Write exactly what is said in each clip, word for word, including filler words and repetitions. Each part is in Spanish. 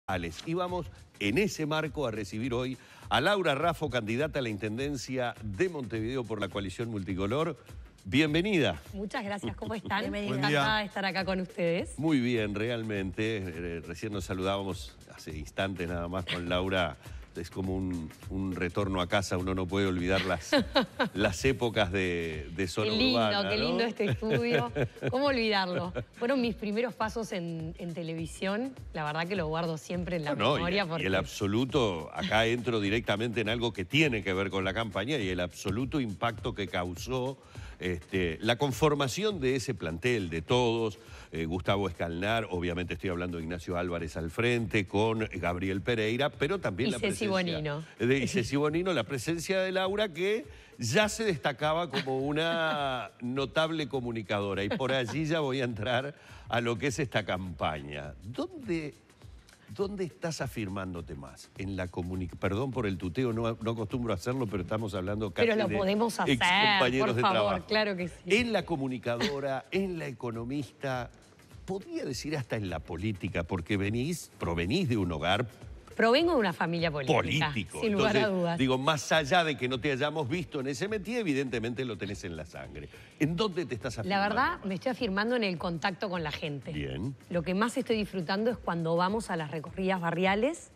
Y vamos en ese marco a recibir hoy a Laura Raffo, candidata a la Intendencia de Montevideo por la coalición multicolor. Bienvenida. Muchas gracias, ¿cómo están? Bienvenida. Encantada de estar acá con ustedes. Muy bien, realmente. Eh, recién nos saludábamos hace instantes nada más con Laura. Es como un, un retorno a casa, uno no puede olvidar las, las épocas de, de zona Qué lindo, urbana, qué ¿no? lindo este estudio. ¿Cómo olvidarlo? Fueron mis primeros pasos en, en televisión. La verdad que lo guardo siempre en la No, no, memoria. y, porque... y el absoluto, acá entro directamente en algo que tiene que ver con la campaña y el absoluto impacto que causó este, la conformación de ese plantel, de todos. Eh, Gustavo Escalnar, obviamente estoy hablando de Ignacio Álvarez al frente, con Gabriel Pereira, pero también Y la Ceci presencia... Bonino. De, y Ceci Bonino, la presencia de Laura, que ya se destacaba como una notable comunicadora. Y por allí ya voy a entrar a lo que es esta campaña. ¿Dónde... ¿Dónde estás afirmándote más? En la comunicación. Perdón por el tuteo, no, no acostumbro a hacerlo, pero estamos hablando casi Pero lo de podemos hacer, excompañeros por de favor, trabajo. claro que sí. En la comunicadora, en la economista, podría decir hasta en la política, porque venís, provenís de un hogar Provengo de una familia política, político. sin lugar a Entonces, dudas. digo, más allá de que no te hayamos visto en ese métier, evidentemente lo tenés en la sangre. ¿En dónde te estás afirmando? La verdad, me estoy afirmando en el contacto con la gente. Bien. Lo que más estoy disfrutando es cuando vamos a las recorridas barriales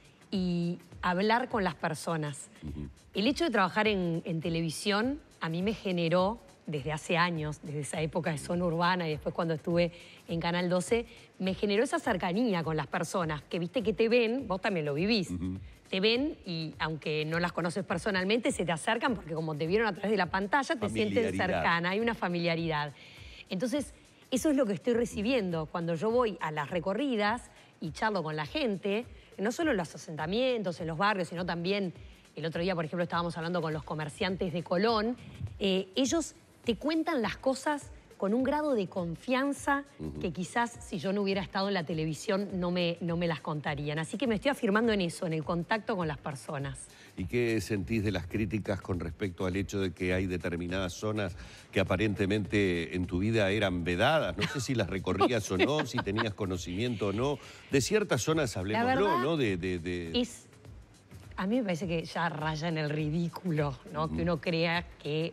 y hablar con las personas. Uh-huh. El hecho de trabajar en, en televisión a mí me generó, desde hace años, desde esa época de Zona Urbana y después cuando estuve en Canal doce, me generó esa cercanía con las personas, que viste que te ven, vos también lo vivís, uh-huh. Te ven y aunque no las conoces personalmente, se te acercan porque como te vieron a través de la pantalla, te sienten cercana, hay una familiaridad. Entonces, eso es lo que estoy recibiendo cuando yo voy a las recorridas y charlo con la gente, no solo en los asentamientos, en los barrios, sino también, el otro día, por ejemplo, estábamos hablando con los comerciantes de Colón, eh, ellos te cuentan las cosas con un grado de confianza uh-huh. que quizás si yo no hubiera estado en la televisión no me, no me las contarían. Así que me estoy afirmando en eso, en el contacto con las personas. ¿Y qué sentís de las críticas con respecto al hecho de que hay determinadas zonas que aparentemente en tu vida eran vedadas? No sé si las recorrías o no, si tenías conocimiento o no. De ciertas zonas hablemoslo, ¿no? De, de, de... Es, a mí me parece que ya raya en el ridículo, ¿no? Uh-huh. Que uno crea que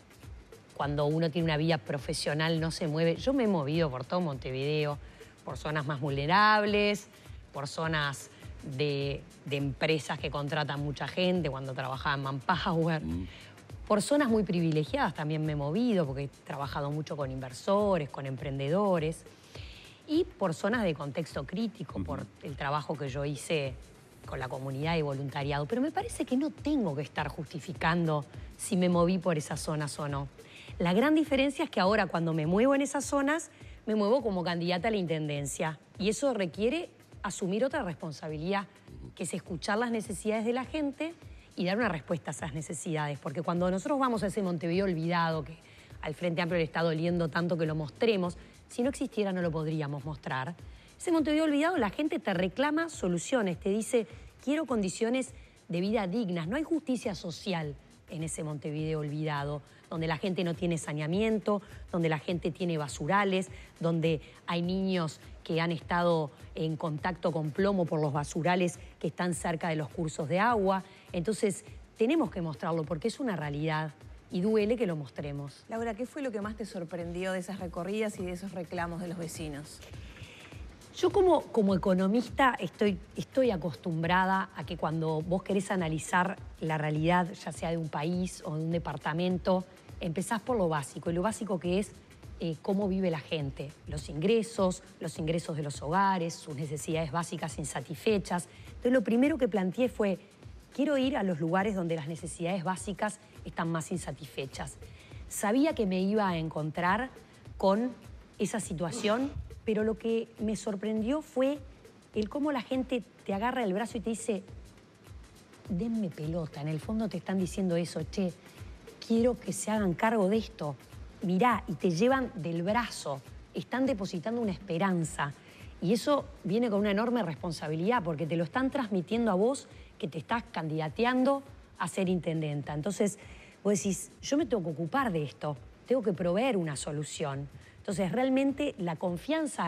cuando uno tiene una vida profesional no se mueve. Yo me he movido por todo Montevideo, por zonas más vulnerables, por zonas de, de empresas que contratan mucha gente, cuando trabajaba en Manpower. Mm. Por zonas muy privilegiadas también me he movido, porque he trabajado mucho con inversores, con emprendedores. Y por zonas de contexto crítico, mm. por el trabajo que yo hice con la comunidad y voluntariado. Pero me parece que no tengo que estar justificando si me moví por esas zonas o no. La gran diferencia es que ahora cuando me muevo en esas zonas, me muevo como candidata a la Intendencia. Y eso requiere asumir otra responsabilidad, que es escuchar las necesidades de la gente y dar una respuesta a esas necesidades. Porque cuando nosotros vamos a ese Montevideo olvidado, que al Frente Amplio le está doliendo tanto que lo mostremos, si no existiera no lo podríamos mostrar. Ese Montevideo olvidado, la gente te reclama soluciones, te dice, quiero condiciones de vida dignas. No hay justicia social en ese Montevideo olvidado, donde la gente no tiene saneamiento, donde la gente tiene basurales, donde hay niños que han estado en contacto con plomo por los basurales que están cerca de los cursos de agua. Entonces, tenemos que mostrarlo porque es una realidad y duele que lo mostremos. Laura, ¿qué fue lo que más te sorprendió de esas recorridas y de esos reclamos de los vecinos? Yo como, como economista estoy, estoy acostumbrada a que cuando vos querés analizar la realidad, ya sea de un país o de un departamento, empezás por lo básico, y lo básico que es eh, cómo vive la gente, los ingresos, los ingresos de los hogares, sus necesidades básicas insatisfechas. Entonces lo primero que planteé fue, quiero ir a los lugares donde las necesidades básicas están más insatisfechas. Sabía que me iba a encontrar con esa situación, pero lo que me sorprendió fue el cómo la gente te agarra el brazo y te dice, denme pelota. En el fondo te están diciendo eso, che, quiero que se hagan cargo de esto. Mirá, y te llevan del brazo. Están depositando una esperanza. Y eso viene con una enorme responsabilidad, porque te lo están transmitiendo a vos que te estás candidateando a ser intendenta. Entonces, vos decís, yo me tengo que ocupar de esto, tengo que proveer una solución. Entonces, realmente la confianza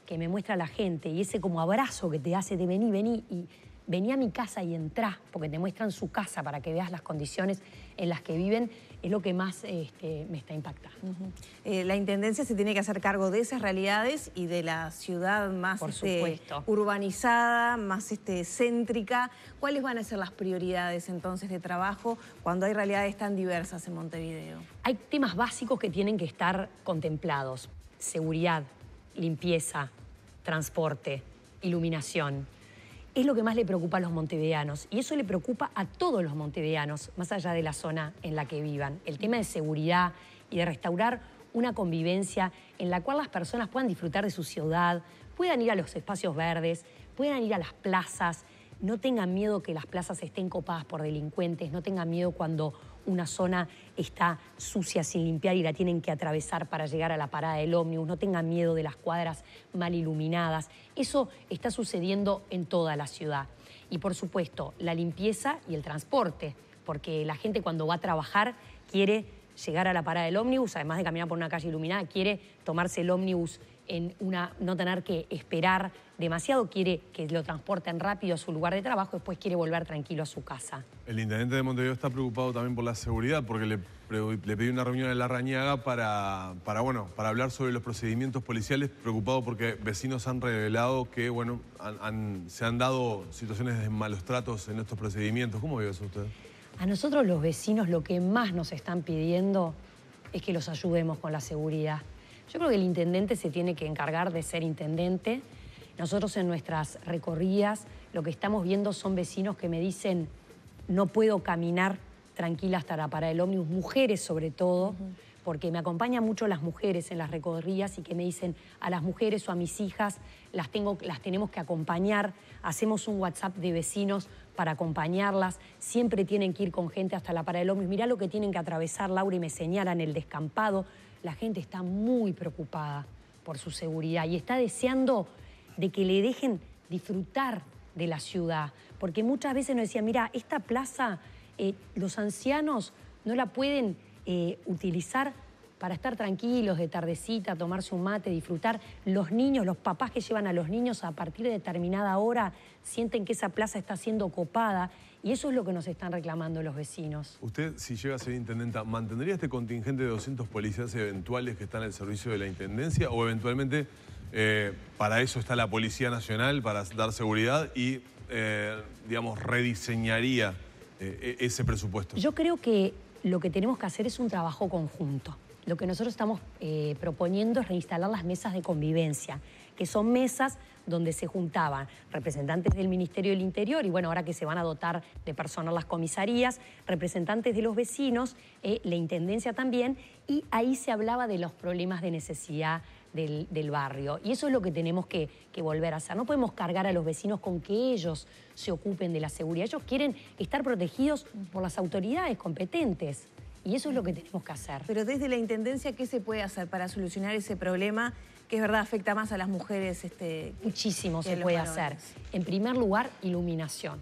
que me muestra la gente y ese como abrazo que te hace de vení, vení y vení a mi casa y entrá, porque te muestran su casa para que veas las condiciones en las que viven, es lo que más este, me está impactando. Uh-huh. eh, la Intendencia se tiene que hacer cargo de esas realidades y de la ciudad más Por este, supuesto. urbanizada, más este, céntrica. ¿Cuáles van a ser las prioridades entonces de trabajo cuando hay realidades tan diversas en Montevideo? Hay temas básicos que tienen que estar contemplados. Seguridad, limpieza, transporte, iluminación. Es lo que más le preocupa a los montevideanos y eso le preocupa a todos los montevideanos, más allá de la zona en la que vivan. El tema de seguridad y de restaurar una convivencia en la cual las personas puedan disfrutar de su ciudad, puedan ir a los espacios verdes, puedan ir a las plazas, no tengan miedo que las plazas estén copadas por delincuentes, no tengan miedo cuando una zona está sucia sin limpiar y la tienen que atravesar para llegar a la parada del ómnibus, no tengan miedo de las cuadras mal iluminadas. Eso está sucediendo en toda la ciudad. Y por supuesto, la limpieza y el transporte, porque la gente cuando va a trabajar quiere llegar a la parada del ómnibus, además de caminar por una calle iluminada, quiere tomarse el ómnibus en una, no tener que esperar demasiado, quiere que lo transporten rápido a su lugar de trabajo, después quiere volver tranquilo a su casa. El intendente de Montevideo está preocupado también por la seguridad porque le, le pedí una reunión en Larrañaga para, para, bueno, para hablar sobre los procedimientos policiales, preocupado porque vecinos han revelado que bueno, han, han, se han dado situaciones de malos tratos en estos procedimientos. ¿Cómo ve eso usted? A nosotros los vecinos lo que más nos están pidiendo es que los ayudemos con la seguridad. Yo creo que el intendente se tiene que encargar de ser intendente. Nosotros en nuestras recorridas lo que estamos viendo son vecinos que me dicen no puedo caminar tranquila hasta la parada del ómnibus, mujeres sobre todo, uh-huh. porque me acompañan mucho las mujeres en las recorridas y que me dicen a las mujeres o a mis hijas las, tengo, las tenemos que acompañar, hacemos un WhatsApp de vecinos para acompañarlas, siempre tienen que ir con gente hasta la parada del ómnibus, mirá lo que tienen que atravesar, Laura, y me señalan el descampado. La gente está muy preocupada por su seguridad y está deseando de que le dejen disfrutar de la ciudad. Porque muchas veces nos decían, mira, esta plaza, eh, los ancianos no la pueden eh, utilizar para estar tranquilos de tardecita, tomarse un mate, disfrutar. Los niños, los papás que llevan a los niños a partir de determinada hora sienten que esa plaza está siendo copada. Y eso es lo que nos están reclamando los vecinos. Usted, si llega a ser intendenta, ¿mantendría este contingente de doscientos policías eventuales que están al servicio de la intendencia? ¿O eventualmente eh, para eso está la Policía Nacional, para dar seguridad y, eh, digamos, rediseñaría eh, ese presupuesto? Yo creo que lo que tenemos que hacer es un trabajo conjunto. Lo que nosotros estamos eh, proponiendo es reinstalar las mesas de convivencia, que son mesas donde se juntaban representantes del Ministerio del Interior y bueno, ahora que se van a dotar de personal las comisarías, representantes de los vecinos, eh, la Intendencia también, y ahí se hablaba de los problemas de necesidad del, del barrio. Y eso es lo que tenemos que, que volver a hacer. No podemos cargar a los vecinos con que ellos se ocupen de la seguridad. Ellos quieren estar protegidos por las autoridades competentes. Y eso es lo que tenemos que hacer. Pero desde la Intendencia, ¿qué se puede hacer para solucionar ese problema que es verdad afecta más a las mujeres? Este, Muchísimo se puede hacer. En primer lugar, iluminación.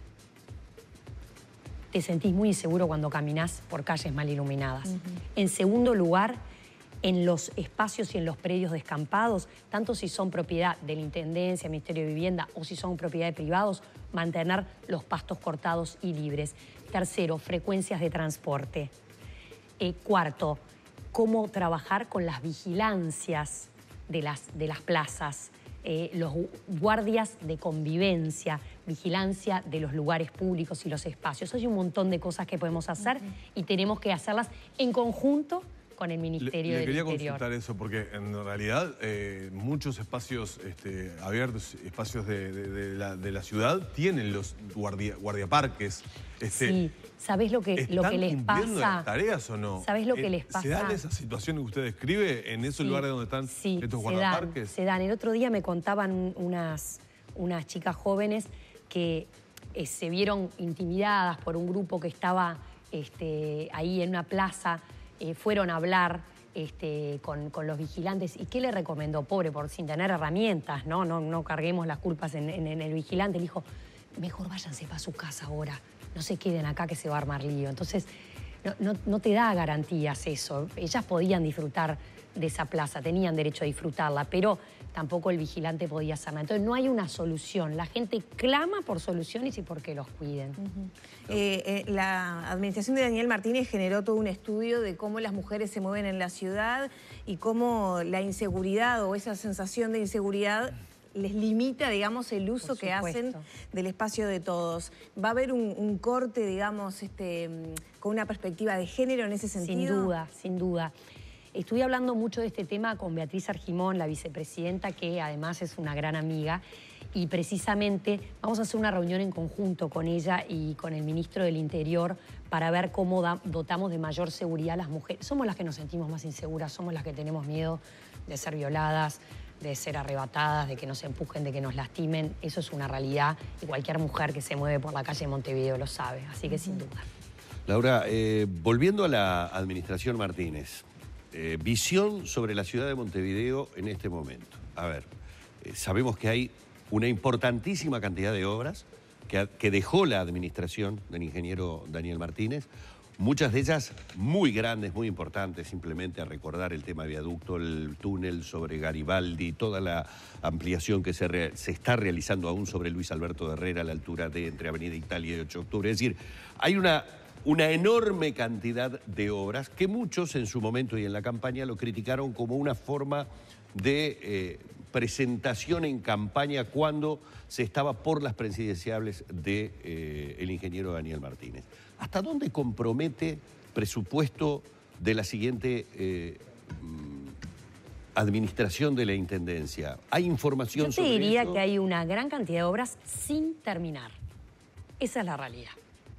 Te sentís muy inseguro cuando caminás por calles mal iluminadas. Uh-huh. En segundo lugar, en los espacios y en los predios descampados, tanto si son propiedad de la Intendencia, Ministerio de Vivienda o si son propiedad de privados, mantener los pastos cortados y libres. Tercero, frecuencias de transporte. Eh, cuarto, cómo trabajar con las vigilancias de las, de las plazas, eh, los guardias de convivencia, vigilancia de los lugares públicos y los espacios. Hay un montón de cosas que podemos hacer uh-huh. y tenemos que hacerlas en conjunto con el Ministerio le, le del quería Interior. Consultar eso porque en realidad eh, muchos espacios este, abiertos, espacios de, de, de, la, de la ciudad tienen los guardia, guardiaparques. Este, sí, ¿sabés lo que, lo que les pasa? ¿Están las tareas o no? ¿Sabés lo que eh, les pasa? ¿Se dan esas situaciones que usted describe en esos sí, lugares donde están sí, estos se guardaparques? Dan, se dan. El otro día me contaban unas, unas chicas jóvenes que eh, se vieron intimidadas por un grupo que estaba este, ahí en una plaza. Eh, fueron a hablar este, con, con los vigilantes. ¿Y qué le recomendó? Pobre, por sin tener herramientas, ¿no? No, no carguemos las culpas en, en, en el vigilante. Le dijo, mejor váyanse para su casa ahora. No se queden acá que se va a armar lío. Entonces, no, no, no te da garantías eso. Ellas podían disfrutar de esa plaza, tenían derecho a disfrutarla, pero tampoco el vigilante podía hacer nada. Entonces no hay una solución. La gente clama por soluciones y por que los cuiden. Uh-huh. eh, eh, la administración de Daniel Martínez generó todo un estudio de cómo las mujeres se mueven en la ciudad y cómo la inseguridad o esa sensación de inseguridad les limita, digamos, el uso que hacen del espacio de todos. ¿Va a haber un, un corte, digamos, este, con una perspectiva de género en ese sentido? Sin duda, sin duda. Estuve hablando mucho de este tema con Beatriz Argimón, la vicepresidenta, que además es una gran amiga, y precisamente vamos a hacer una reunión en conjunto con ella y con el ministro del Interior para ver cómo da, dotamos de mayor seguridad a las mujeres. Somos las que nos sentimos más inseguras, somos las que tenemos miedo de ser violadas, de ser arrebatadas, de que nos empujen, de que nos lastimen. Eso es una realidad y cualquier mujer que se mueve por la calle de Montevideo lo sabe, así que sin duda. Laura, eh, volviendo a la administración Martínez, eh, visión sobre la ciudad de Montevideo en este momento. A ver, eh, sabemos que hay una importantísima cantidad de obras que, que dejó la administración del ingeniero Daniel Martínez, muchas de ellas muy grandes, muy importantes, simplemente a recordar el tema viaducto, el túnel sobre Garibaldi, toda la ampliación que se, re, se está realizando aún sobre Luis Alberto de Herrera a la altura de entre Avenida Italia y ocho de octubre. Es decir, hay una, una enorme cantidad de obras que muchos en su momento y en la campaña lo criticaron como una forma de eh, presentación en campaña cuando se estaba por las presidenciables del de, eh, el ingeniero Daniel Martínez. ¿Hasta dónde compromete presupuesto de la siguiente eh, administración de la Intendencia? ¿Hay información sobre eso? Yo te diría que hay una gran cantidad de obras sin terminar. Esa es la realidad.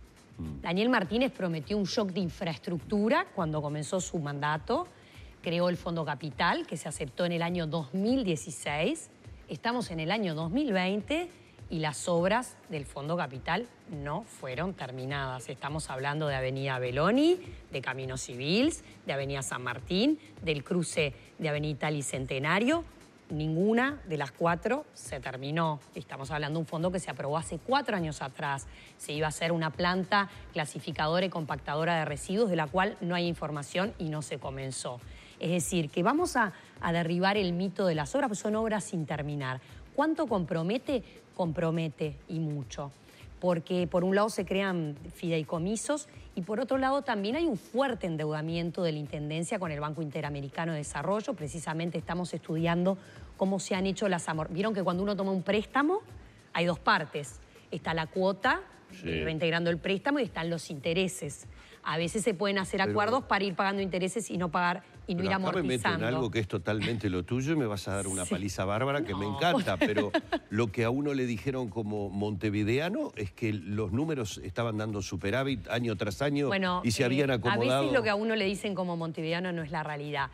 Mm. Daniel Martínez prometió un shock de infraestructura cuando comenzó su mandato. Creó el Fondo Capital, que se aceptó en el año dos mil dieciséis. Estamos en el año dos mil veinte y las obras del Fondo Capital no fueron terminadas. Estamos hablando de Avenida Beloni, de Caminos Civils, de Avenida San Martín, del cruce de Avenida Italia y Centenario. Ninguna de las cuatro se terminó. Estamos hablando de un fondo que se aprobó hace cuatro años atrás. Se iba a hacer una planta clasificadora y compactadora de residuos, de la cual no hay información y no se comenzó. Es decir, que vamos a, a derribar el mito de las obras, pues son obras sin terminar. ¿Cuánto compromete? Compromete y mucho. Porque por un lado se crean fideicomisos y por otro lado también hay un fuerte endeudamiento de la Intendencia con el Banco Interamericano de Desarrollo. Precisamente estamos estudiando cómo se han hecho las amortizaciones. Vieron que cuando uno toma un préstamo hay dos partes. Está la cuota, sí, reintegrando el préstamo, y están los intereses. A veces se pueden hacer acuerdos Pero... para ir pagando intereses y no pagar y no pero ir acá amortizando. Me meto en algo que es totalmente lo tuyo y me vas a dar una sí. paliza bárbara que no. me encanta, pero lo que a uno le dijeron como montevideano es que los números estaban dando superávit año tras año bueno, y se habían eh, acomodado. A veces lo que a uno le dicen como montevideano no es la realidad.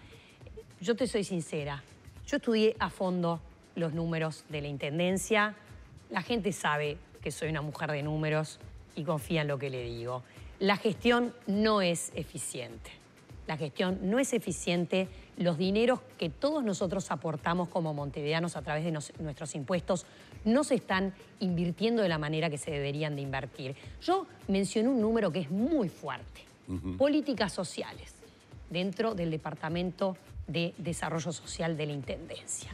Yo te soy sincera, yo estudié a fondo los números de la Intendencia, la gente sabe que soy una mujer de números y confía en lo que le digo. La gestión no es eficiente. La gestión no es eficiente. Los dineros que todos nosotros aportamos como montevideanos a través de nos, nuestros impuestos no se están invirtiendo de la manera que se deberían de invertir. Yo mencioné un número que es muy fuerte. Uh-huh. Políticas sociales dentro del Departamento de Desarrollo Social de la Intendencia.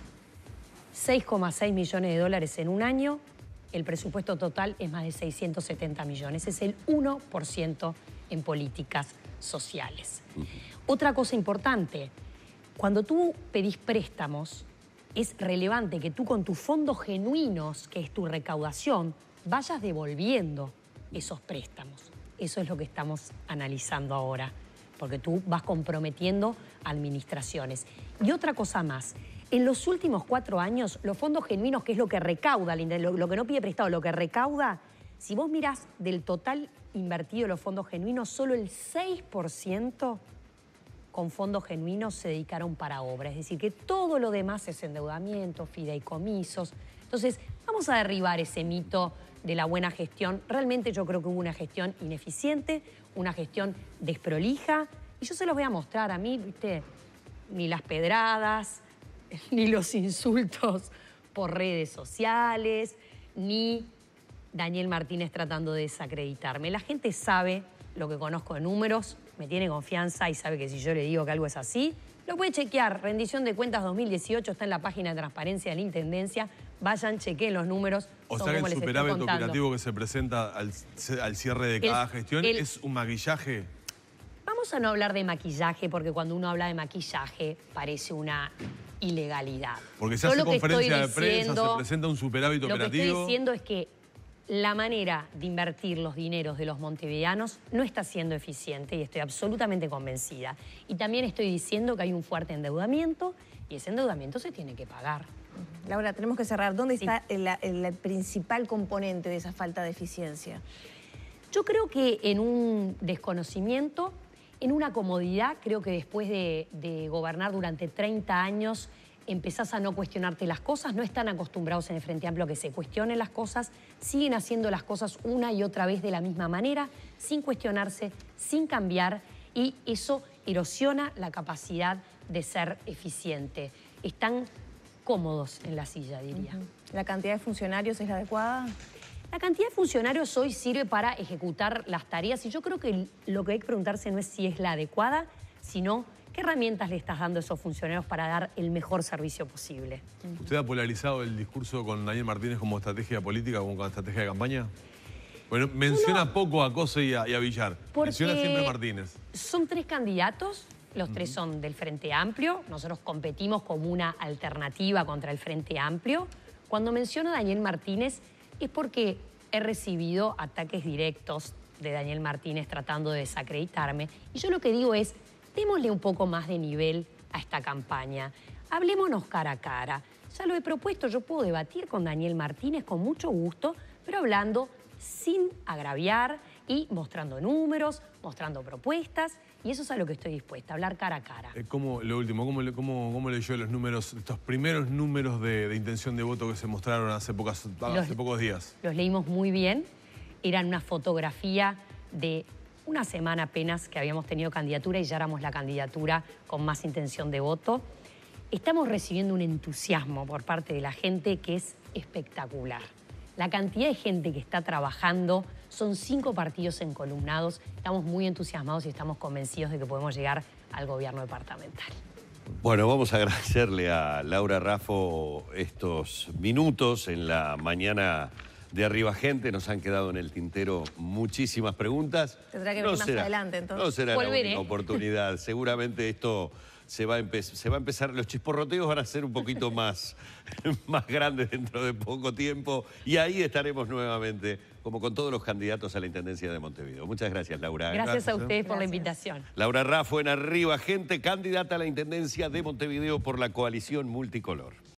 seis coma seis millones de dólares en un año. El presupuesto total es más de seiscientos setenta millones. Es el uno por ciento en políticas sociales. Uh-huh. Otra cosa importante, cuando tú pedís préstamos, es relevante que tú con tus fondos genuinos, que es tu recaudación, vayas devolviendo esos préstamos. Eso es lo que estamos analizando ahora, porque tú vas comprometiendo administraciones. Y otra cosa más, en los últimos cuatro años, los fondos genuinos, que es lo que recauda, lo, lo que no pide prestado, lo que recauda, si vos mirás del total invertido en los fondos genuinos, solo el seis por ciento con fondos genuinos se dedicaron para obra. Es decir, que todo lo demás es endeudamiento, fideicomisos. Entonces, vamos a derribar ese mito de la buena gestión. Realmente yo creo que hubo una gestión ineficiente, una gestión desprolija. Y yo se los voy a mostrar a mí, ¿viste? Ni las pedradas, ni los insultos por redes sociales, ni Daniel Martínez tratando de desacreditarme. La gente sabe lo que conozco de números, me tiene confianza y sabe que si yo le digo que algo es así, lo puede chequear. Rendición de cuentas dos mil dieciocho está en la página de transparencia de la Intendencia. Vayan, chequeen los números. O son sea que como el les estoy superávit contando. operativo que se presenta al, al cierre de cada El- gestión el- es un maquillaje. Vamos a no hablar de maquillaje, porque cuando uno habla de maquillaje parece una ilegalidad. Porque se Yo hace lo que conferencia de estoy prensa, diciendo- se presenta un superávit Lo que operativo. estoy diciendo es que la manera de invertir los dineros de los montevideanos no está siendo eficiente y estoy absolutamente convencida. Y también estoy diciendo que hay un fuerte endeudamiento y ese endeudamiento se tiene que pagar. Laura, tenemos que cerrar. ¿Dónde Sí. está el, el principal componente de esa falta de eficiencia? Yo creo que en un desconocimiento, en una comodidad, creo que después de, de gobernar durante treinta años empezás a no cuestionarte las cosas, no están acostumbrados en el Frente Amplio a que se cuestionen las cosas, siguen haciendo las cosas una y otra vez de la misma manera, sin cuestionarse, sin cambiar, y eso erosiona la capacidad de ser eficiente. Están cómodos en la silla, diría. ¿La cantidad de funcionarios es la adecuada? La cantidad de funcionarios hoy sirve para ejecutar las tareas y yo creo que lo que hay que preguntarse no es si es la adecuada, sino qué herramientas le estás dando a esos funcionarios para dar el mejor servicio posible. ¿Usted ha polarizado el discurso con Daniel Martínez como estrategia política, como estrategia de campaña? Bueno, menciona Uno- poco a Cose y a, y a Villar. Porque Menciona siempre a Martínez. son tres candidatos, los tres son del Frente Amplio, nosotros competimos como una alternativa contra el Frente Amplio. Cuando menciono a Daniel Martínez es porque he recibido ataques directos de Daniel Martínez tratando de desacreditarme. Y yo lo que digo es, démosle un poco más de nivel a esta campaña. Hablémonos cara a cara. Ya lo he propuesto, yo puedo debatir con Daniel Martínez con mucho gusto, pero hablando sin agraviar y mostrando números, mostrando propuestas, y eso es a lo que estoy dispuesta, hablar cara a cara. Eh, ¿Cómo, lo último, ¿cómo, le- cómo, cómo leyó los números, estos primeros números de, de intención de voto que se mostraron hace, pocas, hace Los- pocos días? Los leímos muy bien, eran una fotografía de una semana apenas que habíamos tenido candidatura y ya éramos la candidatura con más intención de voto. Estamos recibiendo un entusiasmo por parte de la gente que es espectacular. La cantidad de gente que está trabajando, son cinco partidos encolumnados, estamos muy entusiasmados y estamos convencidos de que podemos llegar al gobierno departamental. Bueno, vamos a agradecerle a Laura Raffo estos minutos en la mañana de Arriba Gente. Nos han quedado en el tintero muchísimas preguntas. Tendrá que venir más adelante, entonces. No será Volveré. la única oportunidad. Seguramente esto se va, a empe- se va a empezar, los chisporroteos van a ser un poquito más, más grandes dentro de poco tiempo y ahí estaremos nuevamente, como con todos los candidatos a la Intendencia de Montevideo. Muchas gracias, Laura. Gracias, Gracias, a ¿eh? ustedes por la Gracias. invitación. Laura Raffo en Arriba Gente, candidata a la Intendencia de Montevideo por la coalición multicolor.